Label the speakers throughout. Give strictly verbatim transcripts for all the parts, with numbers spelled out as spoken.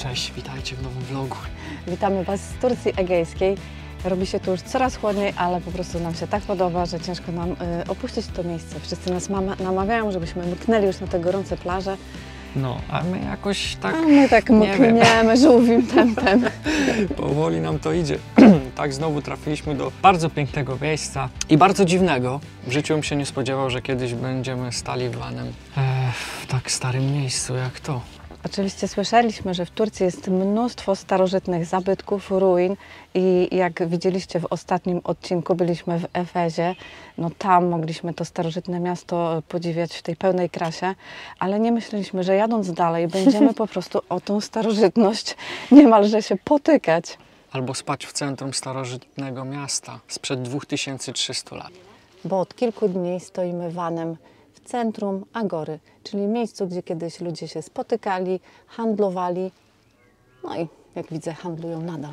Speaker 1: Cześć, witajcie w nowym vlogu.
Speaker 2: Witamy Was z Turcji Egejskiej. Robi się tu już coraz chłodniej, ale po prostu nam się tak podoba, że ciężko nam y, opuścić to miejsce. Wszyscy nas mama, namawiają, żebyśmy mknęli już na te gorące plaże.
Speaker 1: No, a my jakoś tak...
Speaker 2: A my tak mkniemy żółwim tempem.
Speaker 1: Powoli nam to idzie. Tak, znowu trafiliśmy do bardzo pięknego miejsca i bardzo dziwnego. W życiu bym się nie spodziewał, że kiedyś będziemy stali vanem e, w tak starym miejscu jak to.
Speaker 2: Oczywiście słyszeliśmy, że w Turcji jest mnóstwo starożytnych zabytków, ruin i jak widzieliście w ostatnim odcinku, byliśmy w Efezie, no tam mogliśmy to starożytne miasto podziwiać w tej pełnej krasie, ale nie myśleliśmy, że jadąc dalej będziemy po prostu o tą starożytność niemalże się potykać.
Speaker 1: Albo spać w centrum starożytnego miasta sprzed dwóch tysięcy trzystu lat.
Speaker 2: Bo od kilku dni stoimy vanem w centrum Agory, czyli miejscu, gdzie kiedyś ludzie się spotykali, handlowali, no i jak widzę, handlują nadal.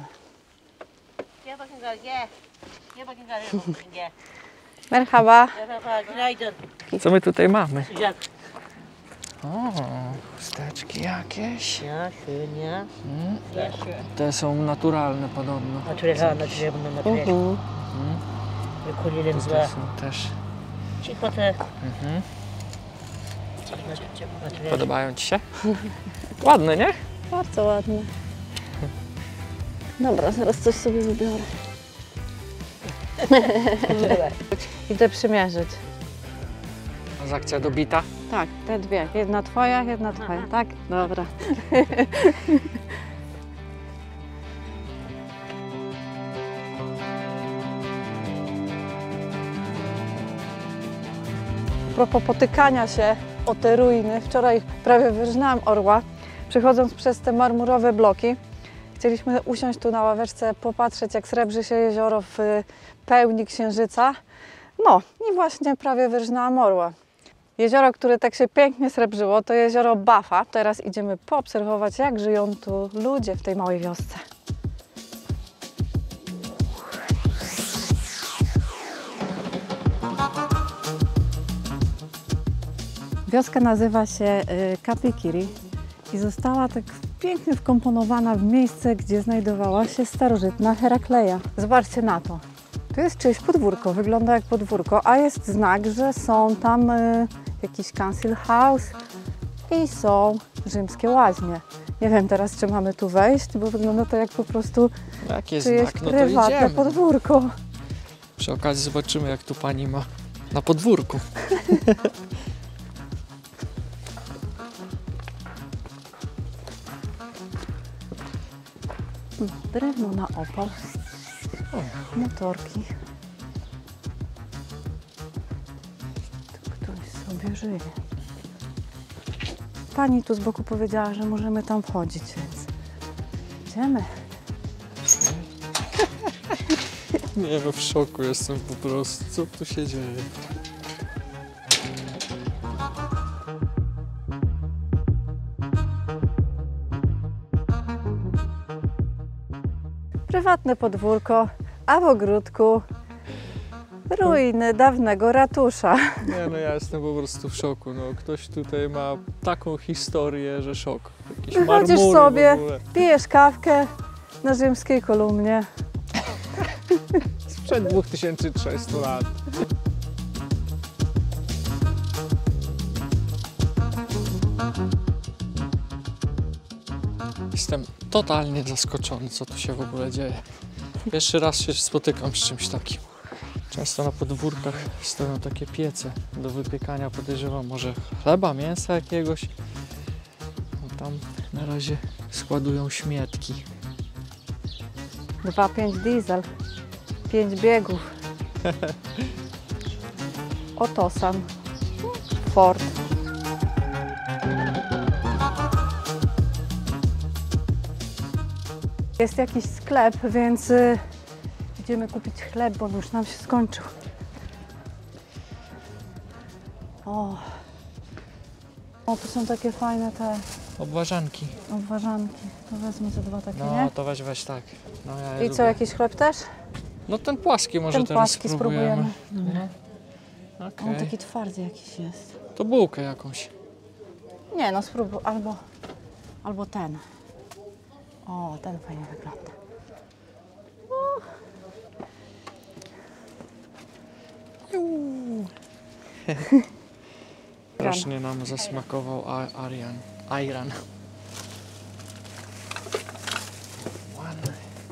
Speaker 2: Merhaba.
Speaker 1: Co my tutaj mamy? O, chusteczki jakieś.
Speaker 3: Ja, schön, ja.
Speaker 1: Mm.
Speaker 3: Sehr schön.
Speaker 1: Te są naturalne podobno.
Speaker 3: Naturalne, naturalne, naturalne.
Speaker 2: Mhm.
Speaker 3: Wykolili złe.
Speaker 1: Te są też.
Speaker 3: Cichote.
Speaker 1: Mhm. Podobają Ci się? Ładne, nie?
Speaker 2: Bardzo ładne. Dobra, zaraz coś sobie wybiorę. Idę przymierzyć.
Speaker 1: Transakcja dobita.
Speaker 2: Tak, te dwie. Jedna twoja, jedna twoja, tak? Dobra. A propos potykania się o te ruiny, wczoraj prawie wyrżnęłam orła, przechodząc przez te marmurowe bloki. Chcieliśmy usiąść tu na ławeczce, popatrzeć, jak srebrzy się jezioro w pełni księżyca. No i właśnie prawie wyrżnęłam orła. Jezioro, które tak się pięknie srebrzyło, to jezioro Bafa. Teraz idziemy poobserwować, jak żyją tu ludzie w tej małej wiosce. Wioska nazywa się Kapikiri i została tak pięknie wkomponowana w miejsce, gdzie znajdowała się starożytna Herakleja. Zobaczcie na to. Tu jest czyjeś podwórko, wygląda jak podwórko, a jest znak, że są tam y, jakiś council house i są rzymskie łaźnie. Nie wiem teraz, czy mamy tu wejść, bo wygląda to jak po prostu
Speaker 1: Jaki jest
Speaker 2: czyjeś
Speaker 1: znak? No to
Speaker 2: prywatne
Speaker 1: idziemy.
Speaker 2: podwórko.
Speaker 1: Przy okazji zobaczymy, jak tu pani ma na podwórku.
Speaker 2: Drewno na opał, motorki. Tu ktoś sobie żyje. Pani tu z boku powiedziała, że możemy tam wchodzić, więc idziemy.
Speaker 1: Nie no, w szoku jestem po prostu. Co tu się dzieje?
Speaker 2: Prywatne podwórko, a w ogródku ruiny dawnego ratusza.
Speaker 1: Nie no, ja jestem po prostu w szoku. No, ktoś tutaj ma taką historię, że szok. Jakieś
Speaker 2: Wychodzisz
Speaker 1: marmury
Speaker 2: sobie,
Speaker 1: w ogóle.
Speaker 2: pijesz kawkę na rzymskiej kolumnie.
Speaker 1: Sprzed dwóch tysięcy trzystu lat. Jestem totalnie zaskoczony, co tu się w ogóle dzieje. Pierwszy raz się spotykam z czymś takim. Często na podwórkach stoją takie piece do wypiekania, podejrzewam, może chleba, mięsa jakiegoś. No tam na razie składują śmietki.
Speaker 2: dwa pięć diesel, pięć biegów. Otosan, Ford. Jest jakiś sklep, więc y, idziemy kupić chleb, bo on już nam się skończył. O, o tu są takie fajne te
Speaker 1: Obwarzanki.
Speaker 2: obwarzanki. To wezmę ze dwa takie,
Speaker 1: No
Speaker 2: nie?
Speaker 1: to weź, weź tak. No, ja je
Speaker 2: I co,
Speaker 1: lubię.
Speaker 2: jakiś chleb też?
Speaker 1: No ten płaski może
Speaker 2: Ten
Speaker 1: teraz
Speaker 2: płaski spróbujemy.
Speaker 1: spróbujemy. No. Okej.
Speaker 2: On taki twardy jakiś jest.
Speaker 1: To bułkę jakąś.
Speaker 2: Nie no, spróbuj, albo, albo ten. O, ten fajnie wygląda.
Speaker 1: Strasznie nam zasmakował a- Arian. Ayran. Ładny.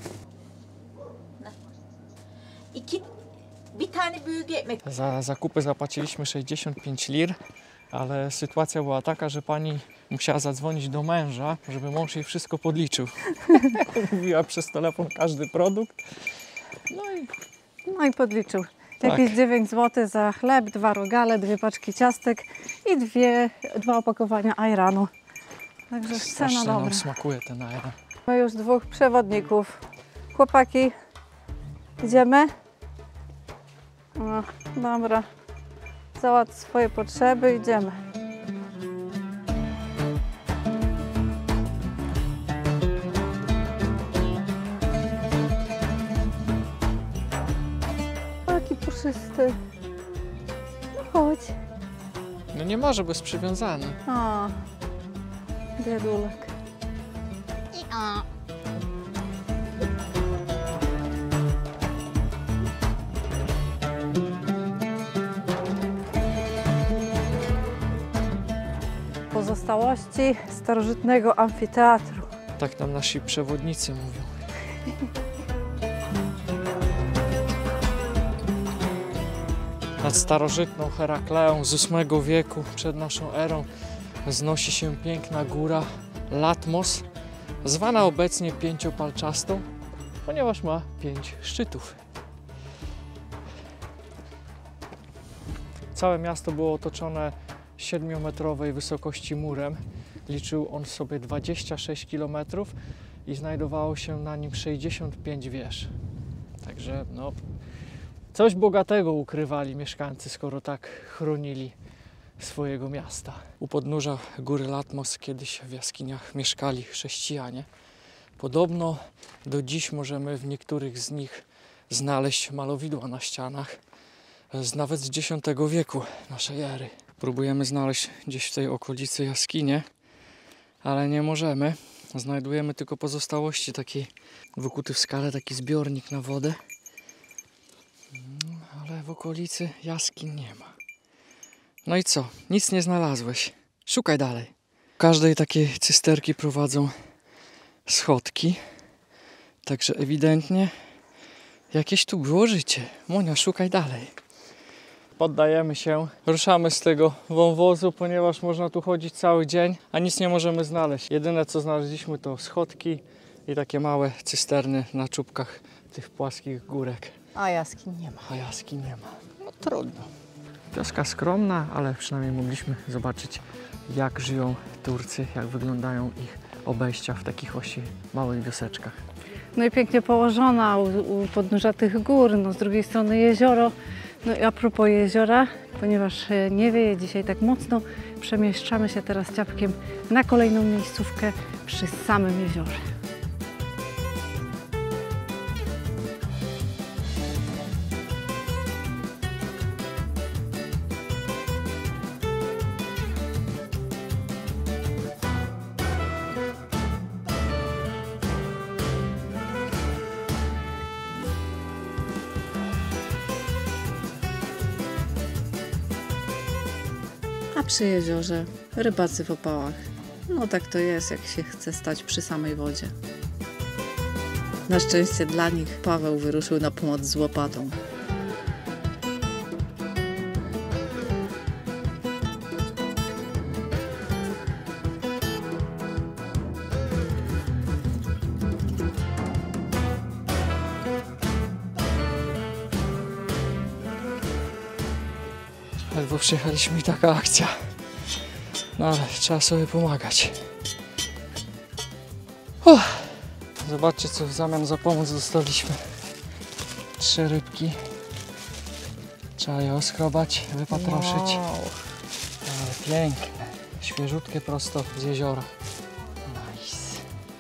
Speaker 3: İki, bir tane büyük ekmek.
Speaker 1: Za zakupy zapłaciliśmy sześćdziesiąt pięć lir, ale sytuacja była taka, że pani musiała zadzwonić do męża, żeby mąż jej wszystko podliczył. Mówiła przez telefon każdy produkt. No i
Speaker 2: No i podliczył.
Speaker 1: Tak.
Speaker 2: Jakieś dziewięć złotych za chleb, dwa rogale, dwie paczki ciastek i dwie, dwa opakowania ajranu. Także cena
Speaker 1: strasznie
Speaker 2: dobra.
Speaker 1: nam smakuje ten ayran.
Speaker 2: Mamy już dwóch przewodników. Chłopaki, idziemy? No, dobra. Załatw swoje potrzeby, idziemy. Jaki puszysty. No chodź.
Speaker 1: No nie może, bo jest przywiązany.
Speaker 2: O, biedulek. Pozostałości starożytnego amfiteatru.
Speaker 1: Tak nam nasi przewodnicy mówią. Nad starożytną Herakleą z ósmego wieku przed naszą erą wznosi się piękna góra Latmos, zwana obecnie pięciopalczastą, ponieważ ma pięć szczytów. Całe miasto było otoczone siedmiometrowej wysokości murem. Liczył on sobie dwadzieścia sześć kilometrów i znajdowało się na nim sześćdziesiąt pięć wież. Także no, coś bogatego ukrywali mieszkańcy, skoro tak chronili swojego miasta. U podnóża góry Latmos kiedyś w jaskiniach mieszkali chrześcijanie. Podobno do dziś możemy w niektórych z nich znaleźć malowidła na ścianach, z nawet z dziesiątego wieku naszej ery. Próbujemy znaleźć gdzieś w tej okolicy jaskinię, ale nie możemy. Znajdujemy tylko pozostałości takiej wykuty w skale, taki zbiornik na wodę. No, ale w okolicy jaskiń nie ma. No i co? Nic nie znalazłeś. Szukaj dalej. Do każdej takiej cysterki prowadzą schodki. Także ewidentnie jakieś tu było życie. Monia, szukaj dalej. Poddajemy się. Ruszamy z tego wąwozu, ponieważ można tu chodzić cały dzień, a nic nie możemy znaleźć. Jedyne co znaleźliśmy to schodki i takie małe cysterny na czubkach tych płaskich górek.
Speaker 2: A jaskiń nie ma.
Speaker 1: A jaskiń nie ma. No trudno. Wioska skromna, ale przynajmniej mogliśmy zobaczyć, jak żyją Turcy, jak wyglądają ich obejścia w takich właśnie małych wioseczkach.
Speaker 2: No i pięknie położona u, u podnóża tych gór, no z drugiej strony jezioro. No i a propos jeziora, ponieważ nie wieje dzisiaj tak mocno, przemieszczamy się teraz ciapkiem na kolejną miejscówkę przy samym jeziorze. A przy jeziorze rybacy w opałach. No tak to jest, jak się chce stać przy samej wodzie. Na szczęście dla nich Paweł wyruszył na pomoc z łopatą.
Speaker 1: Ledwo przyjechaliśmy i taka akcja. No ale trzeba sobie pomagać. Uff. Zobaczcie, co w zamian za pomoc dostaliśmy. Trzy rybki. Trzeba je oskrobać, wypatroszyć.
Speaker 2: Wow.
Speaker 1: Ale piękne. Świeżutkie prosto z jeziora. Nice.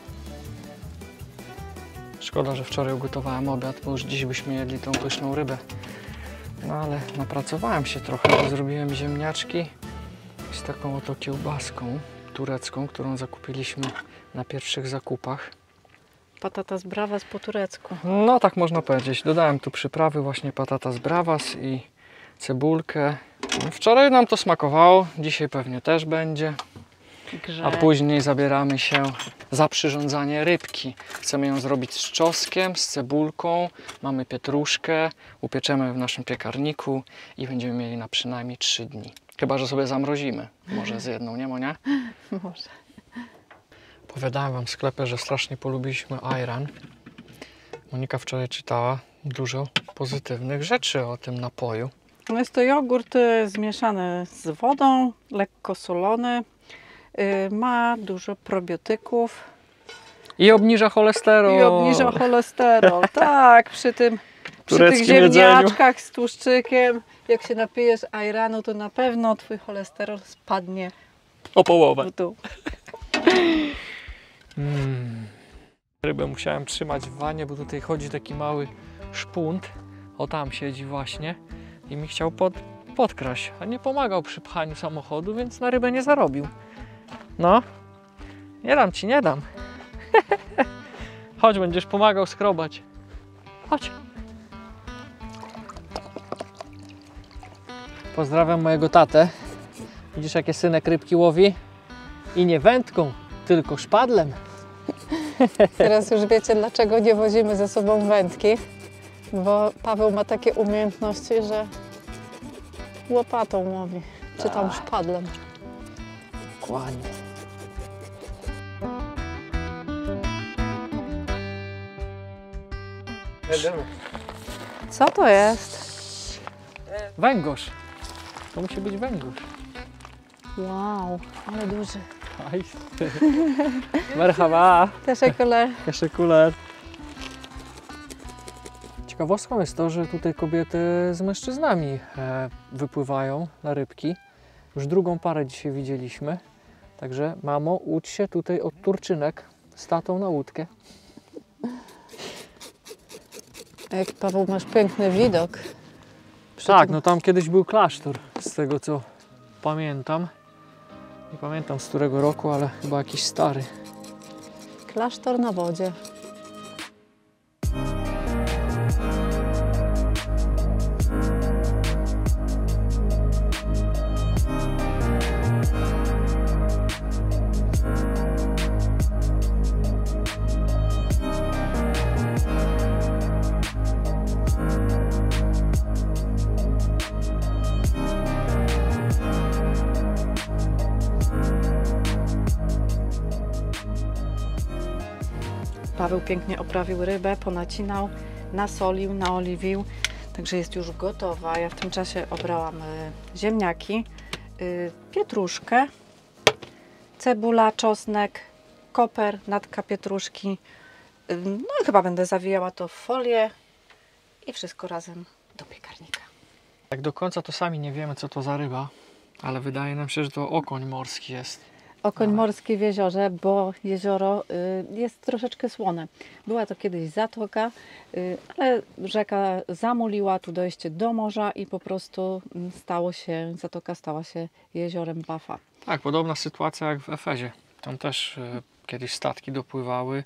Speaker 1: Szkoda, że wczoraj ugotowałem obiad, bo już dziś byśmy jedli tą pyszną rybę. No ale napracowałem się trochę, bo zrobiłem ziemniaczki z taką oto kiełbaską turecką, którą zakupiliśmy na pierwszych zakupach.
Speaker 2: patatas bravas po turecku.
Speaker 1: No tak można powiedzieć. Dodałem tu przyprawy właśnie patatas bravas i cebulkę. Wczoraj nam to smakowało, dzisiaj pewnie też będzie.
Speaker 2: Grze.
Speaker 1: A później zabieramy się za przyrządzanie rybki. Chcemy ją zrobić z czosnkiem, z cebulką. Mamy pietruszkę, upieczemy w naszym piekarniku i będziemy mieli na przynajmniej trzy dni. Chyba że sobie zamrozimy. Może z jedną, nie Monia?
Speaker 2: Może.
Speaker 1: Powiadałem wam w sklepie, że strasznie polubiliśmy ayran. Monika wczoraj czytała dużo pozytywnych rzeczy o tym napoju.
Speaker 2: No jest to jogurt y, zmieszany z wodą, lekko solony. Y, ma dużo probiotyków
Speaker 1: I obniża cholesterol.
Speaker 2: i obniża cholesterol. Tak, przy tym przy tych
Speaker 1: Tureckim
Speaker 2: ziemniaczkach z tłuszczykiem, jak się napijesz ajranu, to na pewno twój cholesterol spadnie
Speaker 1: O połowę.
Speaker 2: w dół.
Speaker 1: Mm. Rybę musiałem trzymać w wanie, bo tutaj chodzi taki mały szpunt. O, tam siedzi właśnie i mi chciał pod, podkraść, a nie pomagał przy pchaniu samochodu, więc na rybę nie zarobił. No, nie dam ci, nie dam. Chodź, będziesz pomagał skrobać. Chodź. Pozdrawiam mojego tatę. Widzisz, jakie synek rybki łowi? I nie wędką, tylko szpadlem.
Speaker 2: Teraz już wiecie, dlaczego nie wozimy ze sobą wędki, bo Paweł ma takie umiejętności, że łopatą łowi, czy tam szpadlem.
Speaker 1: Dokładnie.
Speaker 2: Co to jest?
Speaker 1: Węgorz. To musi być węgorz.
Speaker 2: Wow, ale duży.
Speaker 1: Aj. Merhaba.
Speaker 2: Teşekkürler.
Speaker 1: Teşekkürler. Ciekawostką jest to, że tutaj kobiety z mężczyznami e, wypływają na rybki. Już drugą parę dzisiaj widzieliśmy. Także mamo, ucz się tutaj od Turczynek z tatą na łódkę.
Speaker 2: Jak Paweł, masz piękny widok. Przy
Speaker 1: Tak,
Speaker 2: tym-
Speaker 1: no tam kiedyś był klasztor, z tego co pamiętam. Nie pamiętam z którego roku, ale chyba jakiś stary.
Speaker 2: Klasztor na wodzie. Paweł pięknie oprawił rybę, ponacinał, nasolił, naoliwił. Także jest już gotowa. Ja w tym czasie obrałam y, ziemniaki, y, pietruszkę, cebula, czosnek, koper, natka pietruszki. Y, no i chyba będę zawijała to w folię i wszystko razem do piekarnika.
Speaker 1: Tak do końca to sami nie wiemy, co to za ryba, ale wydaje nam się, że to okoń morski jest.
Speaker 2: Okoń
Speaker 1: Ale-
Speaker 2: morski w jeziorze, bo jezioro y, jest troszeczkę słone. Była to kiedyś zatoka, y, ale rzeka zamuliła tu dojście do morza i po prostu mm, stało się, zatoka stała się jeziorem Bafa.
Speaker 1: Tak, podobna sytuacja jak w Efezie. Tam też e, kiedyś statki dopływały,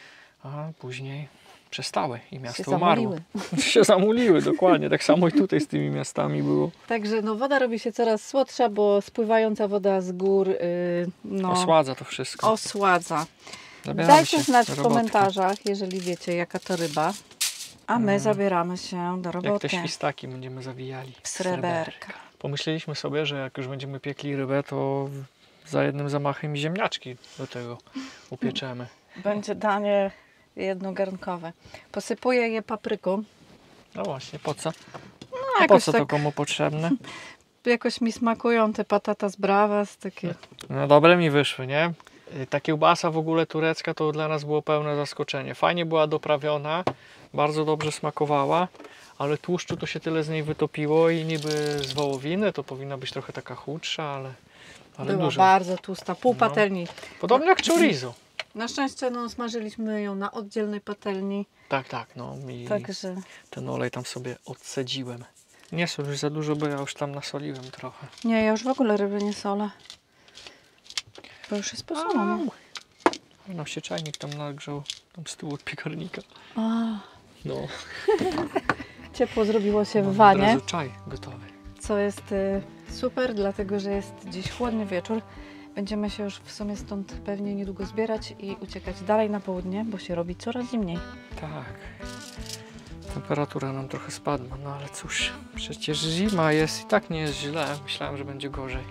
Speaker 1: a później przestały i miasto
Speaker 2: się
Speaker 1: umarło.
Speaker 2: zamuliły.
Speaker 1: się zamuliły, dokładnie. Tak samo i tutaj z tymi miastami było.
Speaker 2: Także no, woda robi się coraz słodsza, bo spływająca woda z gór y, no,
Speaker 1: Osładza to wszystko.
Speaker 2: osładza.
Speaker 1: Zabieramy
Speaker 2: Dajcie
Speaker 1: się
Speaker 2: znać
Speaker 1: do
Speaker 2: w
Speaker 1: roboty.
Speaker 2: komentarzach, jeżeli wiecie, jaka to ryba. A my
Speaker 1: Mm.
Speaker 2: zabieramy się do
Speaker 1: Jak te
Speaker 2: roboty.
Speaker 1: świstaki będziemy zawijali.
Speaker 2: W sreberka.
Speaker 1: Pomyśleliśmy sobie, że jak już będziemy piekli rybę, to za jednym zamachem i ziemniaczki do tego upieczemy.
Speaker 2: Będzie danie jednogarnkowe. Posypuję je papryką.
Speaker 1: No właśnie, po co?
Speaker 2: No,
Speaker 1: A po
Speaker 2: jakoś
Speaker 1: co
Speaker 2: tak,
Speaker 1: to komu potrzebne?
Speaker 2: jakoś mi smakują te patatas bravas, takie.
Speaker 1: No dobre mi wyszły, nie? Y, Ta kiełbasa w ogóle turecka to dla nas było pełne zaskoczenie. Fajnie była doprawiona, bardzo dobrze smakowała, ale tłuszczu to się tyle z niej wytopiło i niby z wołowiny to powinna być trochę taka chudsza, ale, ale
Speaker 2: Była
Speaker 1: dużo.
Speaker 2: bardzo tłusta, pół
Speaker 1: No.
Speaker 2: patelni.
Speaker 1: Podobnie jak chorizo.
Speaker 2: Na szczęście no, smażyliśmy ją na oddzielnej patelni,
Speaker 1: Tak, tak, no i
Speaker 2: także
Speaker 1: ten olej tam sobie odcedziłem. Nie są już za dużo, bo ja już tam nasoliłem trochę.
Speaker 2: nie, ja już w ogóle ryby nie solę. Bo już jest posolona.
Speaker 1: Nam się czajnik tam nagrzał. Tam z tyłu od piekarnika.
Speaker 2: A,
Speaker 1: No.
Speaker 2: ciepło zrobiło się w
Speaker 1: Od
Speaker 2: wanie,
Speaker 1: razu czaj gotowy.
Speaker 2: co jest y, super, dlatego że jest dziś chłodny wieczór. Będziemy się już w sumie stąd pewnie niedługo zbierać i uciekać dalej na południe, bo się robi coraz zimniej.
Speaker 1: Tak. Temperatura nam trochę spadła, no ale cóż, przecież zima jest i tak nie jest źle. Myślałem, że będzie gorzej.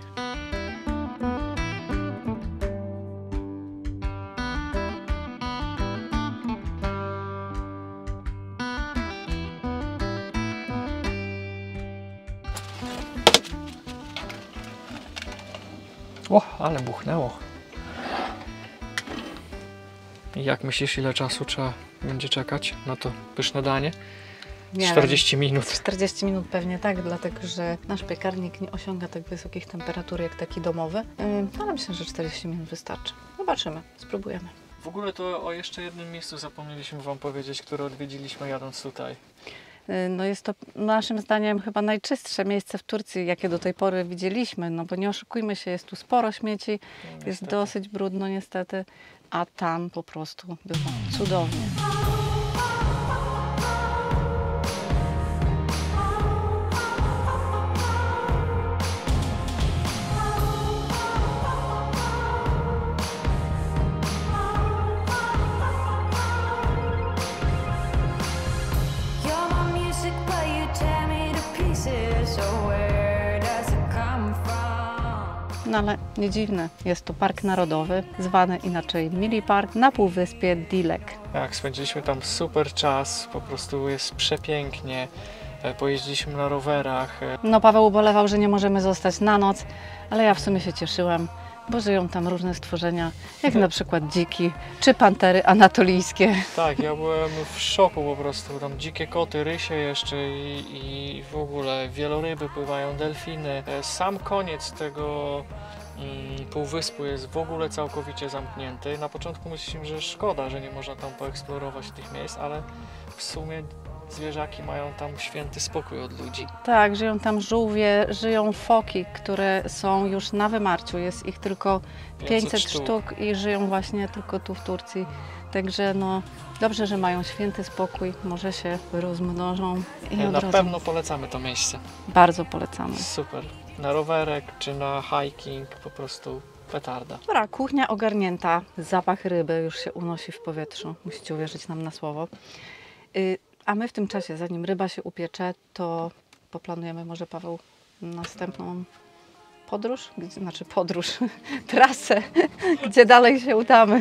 Speaker 1: O, ale buchnęło. I jak myślisz, ile czasu trzeba będzie czekać na to pyszne danie?
Speaker 2: Nie
Speaker 1: czterdzieści minut.
Speaker 2: czterdzieści minut pewnie tak, dlatego że nasz piekarnik nie osiąga tak wysokich temperatur jak taki domowy, yy, ale myślę, że czterdzieści minut wystarczy. Zobaczymy, spróbujemy.
Speaker 1: W ogóle to o jeszcze jednym miejscu zapomnieliśmy Wam powiedzieć, które odwiedziliśmy jadąc tutaj.
Speaker 2: Yy, No jest to naszym zdaniem chyba najczystsze miejsce w Turcji, jakie do tej pory widzieliśmy, no bo nie oszukujmy się, jest tu sporo śmieci,
Speaker 1: No,
Speaker 2: jest
Speaker 1: niestety.
Speaker 2: dosyć brudno niestety, a tam po prostu było cudownie.
Speaker 4: You're my music, but you tear me to pieces. So where does it come from?
Speaker 2: No ale nie dziwne, jest to park narodowy, zwany inaczej Mili Park na półwyspie Dilek.
Speaker 1: Tak, spędziliśmy tam super czas, po prostu jest przepięknie. E, Pojeździliśmy na rowerach. e,
Speaker 2: No Paweł ubolewał, że nie możemy zostać na noc, ale ja w sumie się cieszyłam, bo żyją tam różne stworzenia, jak na przykład dziki czy pantery anatolijskie.
Speaker 1: Tak, ja byłem w szoku po prostu. Tam dzikie koty, rysie jeszcze i, i w ogóle wieloryby pływają, delfiny. E, Sam koniec tego mm, półwyspu jest w ogóle całkowicie zamknięty. Na początku myśleliśmy, że szkoda, że nie można tam poeksplorować tych miejsc, ale w sumie zwierzaki mają tam święty spokój od ludzi.
Speaker 2: Tak, żyją tam żółwie, żyją foki, które są już na wymarciu, jest ich tylko pięćset sztuk i żyją właśnie tylko tu w Turcji. Także no dobrze, że mają święty spokój, może się rozmnożą i
Speaker 1: Na
Speaker 2: odrodzą.
Speaker 1: pewno polecamy to miejsce.
Speaker 2: Bardzo polecamy.
Speaker 1: Super. Na rowerek czy na hiking po prostu petarda.
Speaker 2: Dobra, kuchnia ogarnięta, zapach ryby już się unosi w powietrzu, musicie uwierzyć nam na słowo. Y, a my w tym czasie, zanim ryba się upiecze, to poplanujemy może, Paweł, następną podróż, gdzie, znaczy podróż, trasę, gdzie dalej się udamy.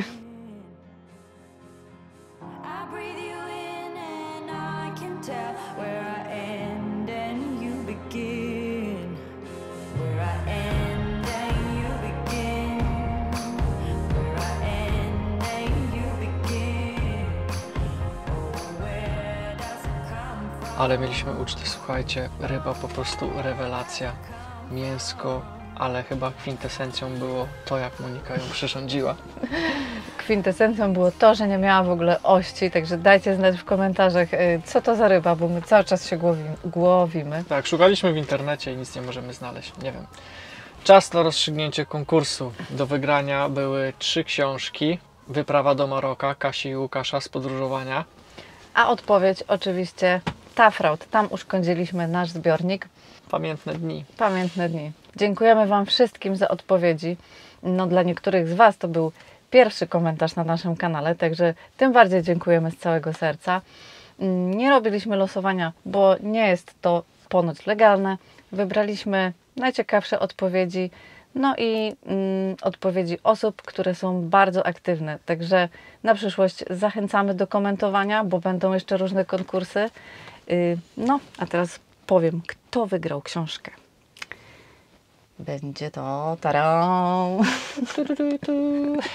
Speaker 4: I breathe you in and I can tell where I end and you begin. Where I end and you begin. Where I end and you begin. Oh, where does it come from?
Speaker 1: Ale mieliśmy ucztę, słuchajcie, ryba po prostu rewelacja, mięsko, ale chyba kwintesencją było to, jak Monika ją przyrządziła.
Speaker 2: Kwintesencją było to, że nie miała w ogóle ości, także dajcie znać w komentarzach, y, co to za ryba, bo my cały czas się głowimy. głowimy.
Speaker 1: Tak, szukaliśmy w internecie i nic nie możemy znaleźć, nie wiem. Czas na rozstrzygnięcie konkursu. Do wygrania były trzy książki. Wyprawa do Maroka, Kasi i Łukasza z podróżowania.
Speaker 2: A odpowiedź oczywiście Tafraud. Tam uszkodziliśmy nasz zbiornik.
Speaker 1: Pamiętne dni.
Speaker 2: Pamiętne dni. Dziękujemy Wam wszystkim za odpowiedzi. No, dla niektórych z Was to był pierwszy komentarz na naszym kanale, także tym bardziej dziękujemy z całego serca. Nie robiliśmy losowania, bo nie jest to ponoć legalne. Wybraliśmy najciekawsze odpowiedzi, no i mm, odpowiedzi osób, które są bardzo aktywne. Także na przyszłość zachęcamy do komentowania, bo będą jeszcze różne konkursy. Yy, no, a teraz powiem, kto wygrał książkę. Będzie to tarą. Tu, tu, tu, tu.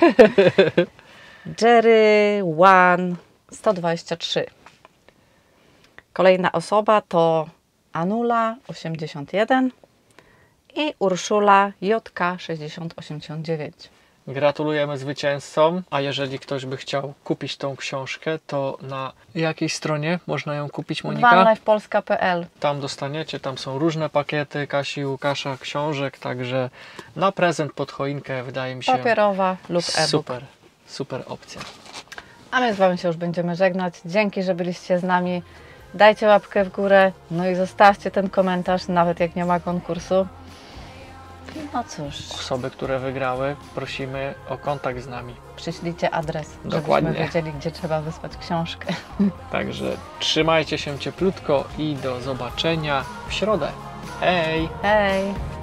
Speaker 2: Jerry One sto dwadzieścia trzy. Kolejna osoba to Anula osiemdziesiąt jeden i Urszula J K sześćdziesiąt osiemdziesiąt dziewięć.
Speaker 1: Gratulujemy zwycięzcom, a jeżeli ktoś by chciał kupić tą książkę, to na jakiej stronie można ją kupić, Monika?
Speaker 2: vanlifepolska kropka p l.
Speaker 1: Tam dostaniecie, tam są różne pakiety Kasi i Łukasza książek, także na prezent pod choinkę wydaje mi się
Speaker 2: Papierowa lub e-book.
Speaker 1: super, super opcja.
Speaker 2: A my z Wami się już będziemy żegnać. Dzięki, że byliście z nami. Dajcie łapkę w górę, no i zostawcie ten komentarz, nawet jak nie ma konkursu. No cóż,
Speaker 1: Osoby, które wygrały, prosimy o kontakt z nami.
Speaker 2: przyślijcie adres,
Speaker 1: Dokładnie.
Speaker 2: żebyśmy wiedzieli, gdzie trzeba wysłać książkę.
Speaker 1: Także trzymajcie się cieplutko i do zobaczenia w środę. Hej!
Speaker 2: Hej!